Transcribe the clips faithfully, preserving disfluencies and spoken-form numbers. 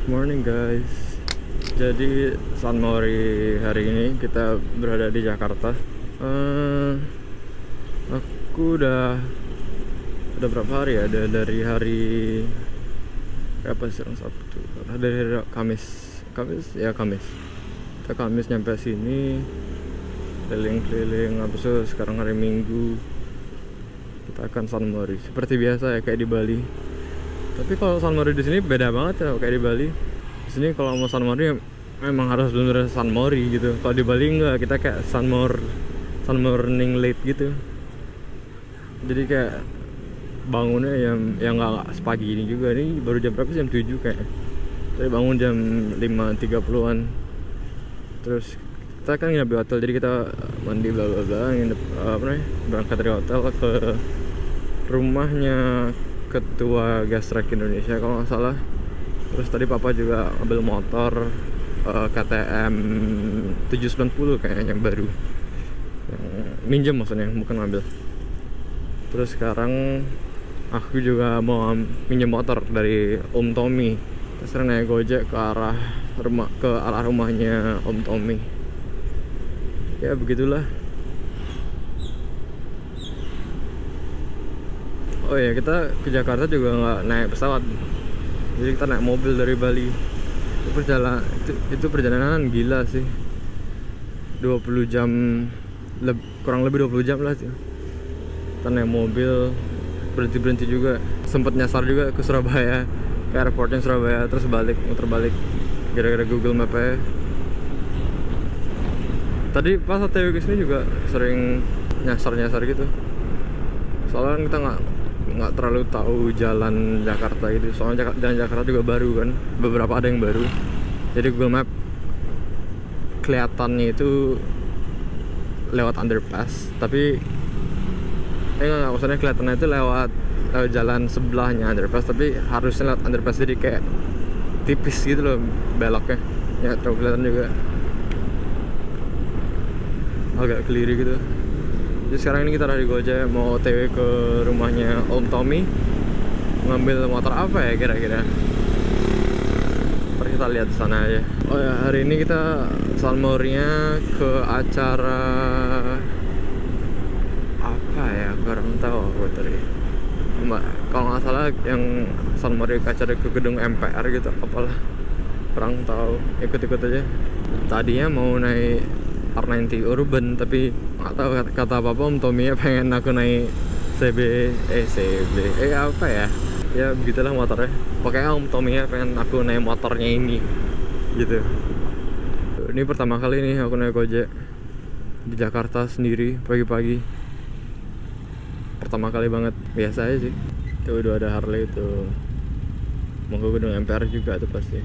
Morning guys. Jadi San Mori hari ini kita berada di Jakarta. uh, Aku udah Udah berapa hari ya? Ada dari hari apa sih? Sabtu. Dari hari Kamis. Kamis ya Kamis. Kita Kamis nyampe sini, keliling-keliling. Habis itu sekarang hari Minggu kita akan San Mori. Seperti biasa ya, kayak di Bali. Tapi kalau San Mori di sini beda banget ya kayak di Bali. Di sini kalau mau San Mori memang harus bener-bener San Mori gitu. Kalau di Bali enggak, kita kayak San Mor San Morning late gitu. Jadi kayak bangunnya yang yang nggak sepagi ini juga. Ini baru jam berapa sih? Jam tujuh kayak. Tapi bangun jam lima tiga puluhan. Terus kita kan nginep di hotel, jadi kita mandi bla bla bla, nginep apa namanya? Berangkat dari hotel ke rumahnya Ketua Gastrek Indonesia kalau nggak salah. Terus tadi papa juga ambil motor uh, K T M tujuh sembilan nol kayaknya yang baru, yang minjem maksudnya, bukan ngambil. Terus sekarang aku juga mau minjem motor dari Om Tommy. Terus sekarang naik Gojek ke arah rumah ke arah rumahnya Om Tommy. Ya begitulah. Oh ya, kita ke Jakarta juga nggak naik pesawat, jadi kita naik mobil dari Bali. Itu perjalanan itu, itu perjalanan gila sih, dua puluh jam leb, kurang lebih dua puluh jam lah sih. Kita naik mobil, berhenti berhenti juga, sempet nyasar juga ke Surabaya, ke airportnya Surabaya, terus balik, muter balik gara-gara Google Map -nya. Tadi pas O T W ke sini juga sering nyasar-nyasar gitu, soalnya kita nggak nggak terlalu tahu jalan Jakarta gitu. Soalnya Jak jalan Jakarta juga baru kan, beberapa ada yang baru. Jadi Google Map kelihatannya itu lewat underpass, tapi eh nggak, maksudnya kelihatannya itu lewat, lewat jalan sebelahnya underpass, tapi harusnya lewat underpass, jadi kayak tipis gitu loh beloknya, ya terlalu kelihatan juga, agak keliri gitu. Jadi sekarang ini kita dari Gojek mau O T W ke rumahnya Om Tommy. Ngambil motor apa ya kira-kira? Ntar kita lihat sana aja. Oh ya, hari ini kita San Mori-nya ke acara apa ya? Kurang tahu aku tadi. Mbak, kalau nggak salah yang San Mori ke acara ke gedung M P R gitu, apalah. Kurang tahu. Ikut-ikut aja. Tadinya mau naik R sembilan puluh Urban, tapi nggak tahu, kata, kata apa Om Tommy ya pengen aku naik C B eh C B eh apa ya ya begitulah motornya. Pokoknya Om Tommy ya pengen aku naik motornya ini gitu. Ini pertama kali nih aku naik Gojek di Jakarta sendiri pagi-pagi, pertama kali banget. Biasa aja sih, tuh udah ada Harley tuh, mau ke gedung M P R juga tuh pasti.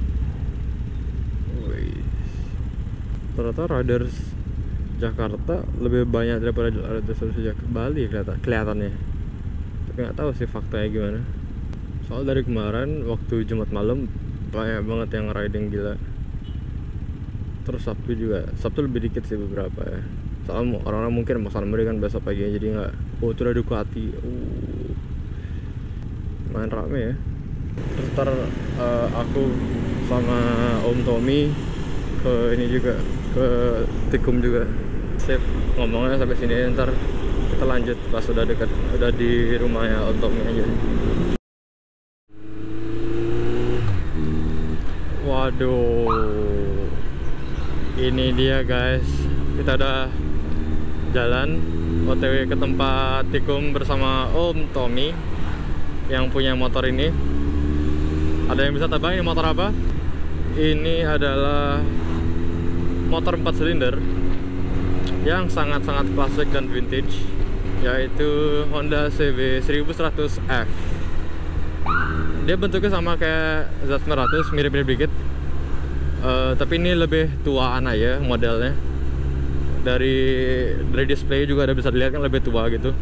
Ternyata Riders Jakarta lebih banyak daripada Riders Bali kelihatan kelihatannya. Tapi nggak tahu sih faktanya gimana. Soal dari kemarin waktu Jumat malam banyak banget yang riding gila. Terus Sabtu juga, Sabtu lebih dikit sih beberapa ya. Soalnya orang-orang mungkin mau San Mori kan besok pagi, jadi nggak. Oh itu udah Ducati, uh, main rame ya. Terus ntar uh, aku sama Om Tommy ke ini juga, ke Tikum juga. Sip, ngomongnya sampai sini, ntar kita lanjut pas udah dekat, udah di rumahnya Om Tommy aja. Waduh, ini dia guys, kita udah jalan O T W ke tempat Tikum bersama Om Tommy yang punya motor ini. Ada yang bisa tebak ini motor apa? Ini adalah motor empat silinder yang sangat-sangat klasik dan vintage, yaitu Honda C B seribu seratus F. Dia bentuknya sama kayak Z sembilan ratus, mirip-mirip dikit, uh, tapi ini lebih tuaan aja modelnya. Dari dari display juga ada bisa dilihat kan lebih tua gitu.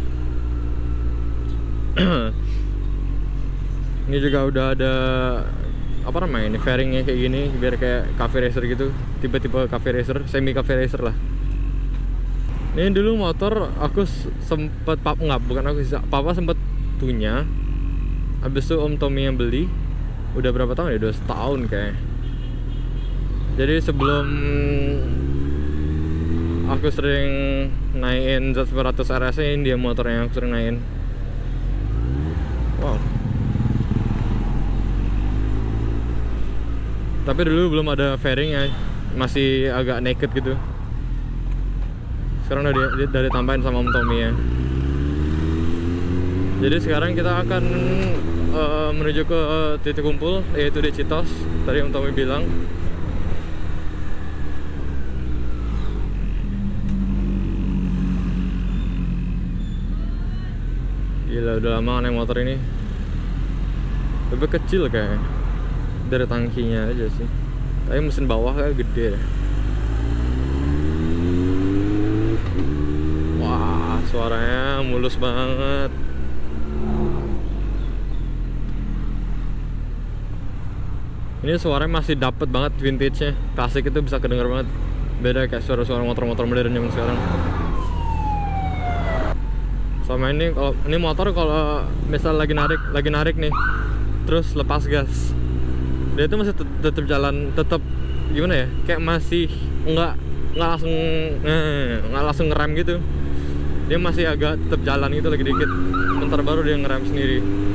Ini juga udah ada apa namanya ini, fairingnya kayak gini biar kayak cafe racer gitu, tipe-tipe cafe racer, semi cafe racer lah. Ini dulu motor aku sempet pap nggak bukan aku sih, papa sempet punya, habis itu Om Tommy yang beli. udah berapa tahun ya, udah setahun kayak. Jadi sebelum aku sering naikin Z sembilan ratus R S ini, dia motornya yang aku sering naikin. Wow. Tapi dulu belum ada fairing ya, masih agak naked gitu. Sekarang udah, di, udah ditambahin sama Om Tommy ya. Jadi sekarang kita akan uh, menuju ke titik kumpul, yaitu di Citos. Tadi Om Tommy bilang. Gila, udah lama naik motor ini. Lebih kecil kayak dari tangkinya aja sih. Tapi mesin bawah kayak gede deh. Wah, suaranya mulus banget. Ini suaranya masih dapet banget vintage-nya. Klasik itu bisa kedenger banget. Beda kayak suara-suara motor-motor modern zaman sekarang. Sama ini, kalau ini motor kalau misal lagi narik, lagi narik nih, terus lepas gas, dia itu masih tetap jalan, tetap gimana ya? Kayak masih nggak nggak langsung nggak langsung ngerem gitu. Dia masih agak tetap jalan gitu lagi dikit. Bentar baru dia ngerem sendiri.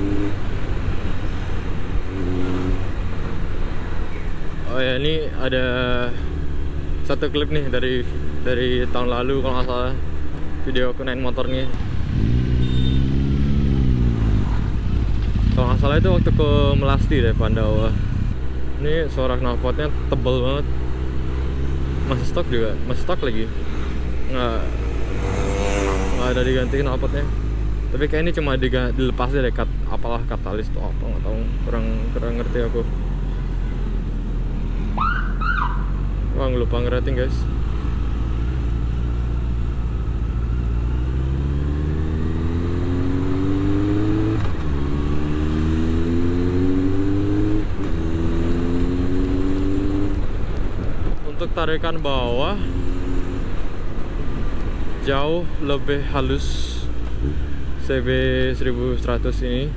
Oh ya, ini ada satu klip nih dari dari tahun lalu kalau nggak salah, video aku naik motor nih. Kalau nggak salah itu waktu ke Melasti deh, Pandawa. Ini suara knalpotnya tebel banget. Masih stok juga, masih stok lagi. Nggak nggak ada diganti knalpotnya. Tapi kayak ini cuma dilepas deh, kat, apalah katalis tuh apa nggak tahu, kurang kurang ngerti aku. Wah, lupa ngerating guys. Untuk tarikan bawah jauh lebih halus C B seribu seratus ini,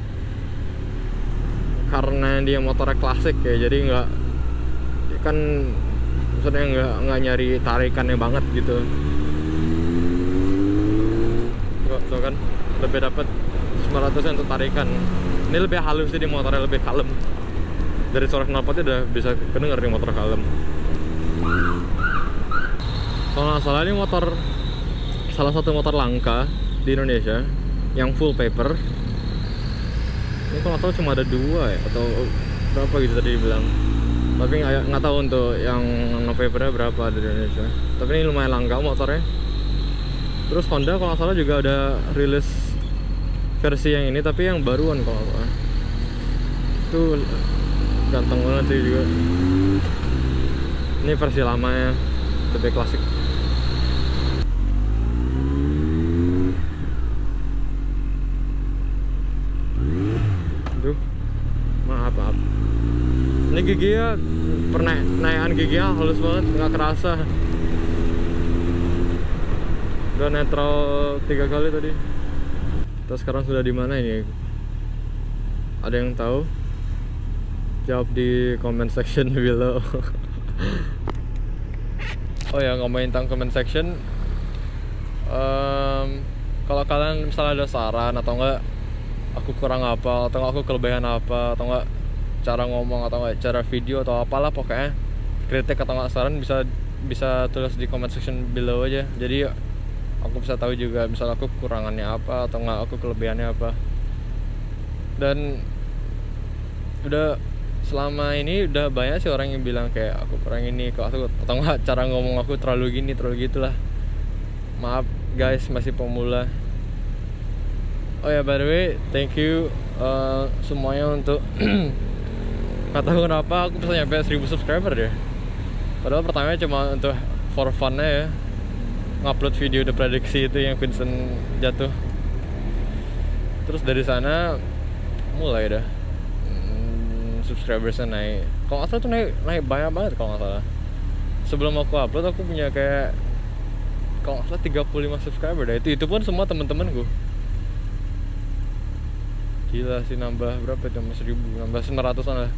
karena dia motornya klasik ya, jadi nggak kan, maksudnya nggak nggak nyari tarikannya banget gitu. Tuh, tuh kan lebih dapat sembilan ratus untuk tarikan. Ini lebih halus sih, di motornya lebih kalem. Dari suara knalpotnya udah bisa kedenger di motor kalem. Kalau nggak salah ini motor salah satu motor langka di Indonesia yang full paper. Ini kalau nggak salah cuma ada dua ya, atau berapa gitu tadi dibilang. Tapi nggak tahu untuk yang no papernya berapa di Indonesia. Tapi ini lumayan langka motornya. Terus Honda kalau nggak salah juga ada rilis versi yang ini, tapi yang baruan kalau nggak salah. Itu ganteng banget sih juga. Ini versi lamanya, lebih klasik. Aduh, maaf maaf. Ini giginya, pernaikan giginya halus banget, nggak kerasa. Udah netral tiga kali tadi. Kita sekarang sudah di mana ini? Ada yang tahu? Jawab di comment section below. Oh ya, ngomongin tentang comment section, um, kalau kalian misalnya ada saran atau enggak aku kurang apa, atau enggak aku kelebihan apa, atau enggak cara ngomong, atau enggak cara video, atau apalah pokoknya kritik atau enggak saran, bisa bisa tulis di comment section below aja. Jadi aku bisa tahu juga misalnya aku kurangannya apa, atau enggak aku kelebihannya apa. Dan udah selama ini udah banyak sih orang yang bilang kayak aku kurang ini kok, atau atau enggak cara ngomong aku terlalu gini, terlalu gitulah. Maaf guys, masih pemula. Oh ya, by the way, thank you uh, semuanya untuk nggak tahu kenapa aku bisa nyampe seribu subscriber deh. Padahal pertamanya cuma untuk for fun-nya ya, ngupload video the prediksi itu yang Vincent jatuh. Terus dari sana mulai dah subscribersnya naik. Kalau nggak salah tuh naik naik banyak banget kalau nggak salah. Sebelum aku upload aku punya kayak kalau nggak salah tiga puluh lima subscriber dah. Itu itu pun semua temen-temenku. Gila sih, nambah berapa, cuma seribu, nambah sembilan ratusan lah.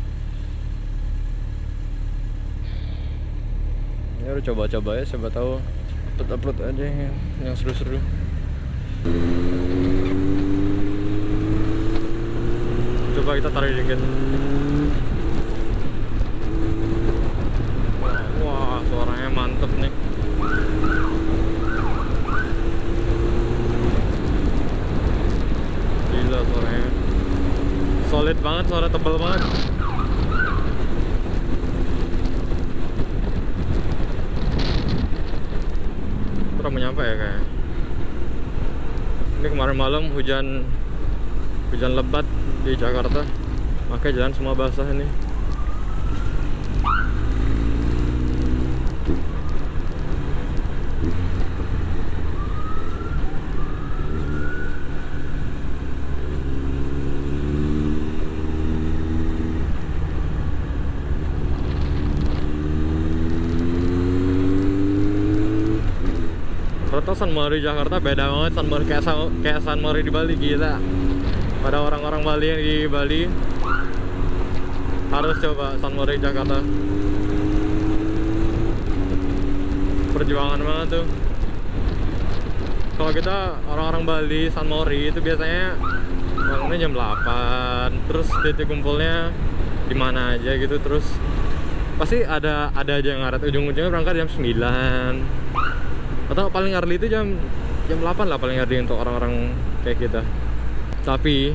Ya udah coba-coba ya, siapa tahu upload-upload aja yang, yang seru-seru. Coba kita tarik dikit. Wah, suaranya mantep nih. Gila suaranya. Solid banget, suara tebal banget. Kurang menyampe ya kayak. Ini kemarin malam hujan hujan lebat di Jakarta, makanya jalan semua basah ini. Ternyata Sunmori Jakarta beda banget. Sunmori kayak kayak Sunmori di Bali, gila. Pada orang-orang Bali yang di Bali harus coba Sunmori Jakarta. Perjuangan banget tuh. Kalau kita orang-orang Bali Sunmori itu biasanya bangunnya jam delapan, terus titik kumpulnya di mana aja gitu, terus pasti ada ada aja yang ngaret, ujung-ujungnya berangkat jam sembilan. Atau paling early itu jam jam delapan lah paling early untuk orang-orang kayak kita. Tapi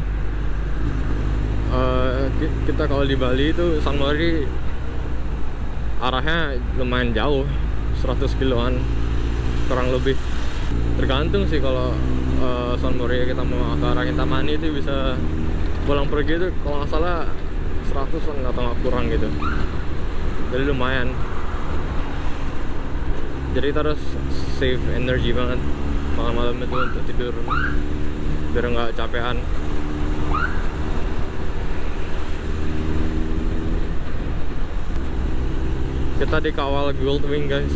uh, kita kalau di Bali itu Sunmori arahnya lumayan jauh, seratus kiloan kurang lebih. Tergantung sih, kalau uh, Sunmori kita mau ke arah Kintamani itu bisa pulang pergi itu kalau nggak salah seratusan atau nggak kurang gitu. Jadi lumayan. Jadi kita harus save energi banget malam-malam itu untuk tidur biar nggak capean. Kita dikawal Goldwing guys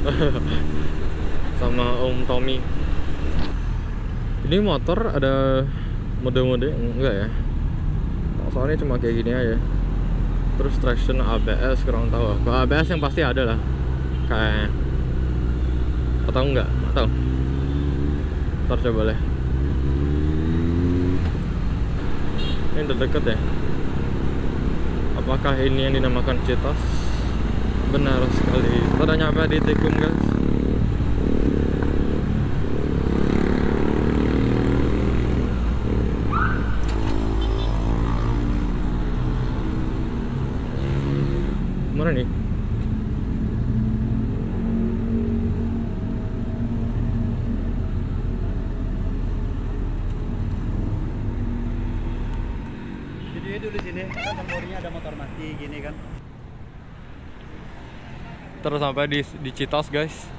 sama Om Tommy. Ini motor ada mode-mode enggak ya? Soalnya cuma kayak gini aja. Terus traction A B S kurang tahu. Kalau A B S yang pasti ada lah kayaknya. Atau enggak? Atau ntar coba deh. Ini udah deket ya. Apakah ini yang dinamakan Citos? Benar sekali. Kita udah nyampe di Tikung guys. Mana nih? Jadi dulu sini kan Sunmorinya ada motor mati gini kan. Terus sampai di di Citos guys.